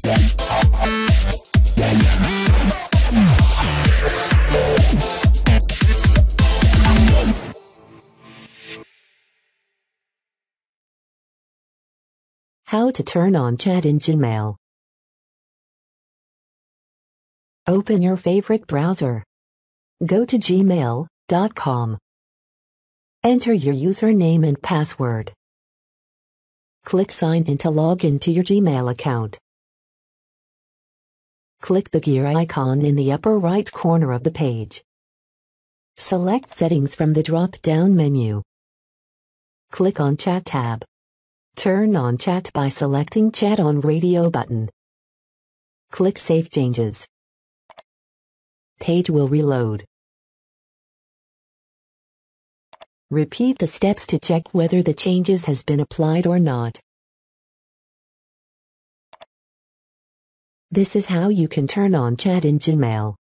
How to turn on chat in Gmail. Open your favorite browser. Go to gmail.com. Enter your username and password. Click Sign in to log into your Gmail account. Click the gear icon in the upper right corner of the page. Select Settings from the drop-down menu. Click on Chat tab. Turn on chat by selecting Chat on Radio button. Click Save Changes. Page will reload. Repeat the steps to check whether the changes has been applied or not. This is how you can turn on chat in Gmail.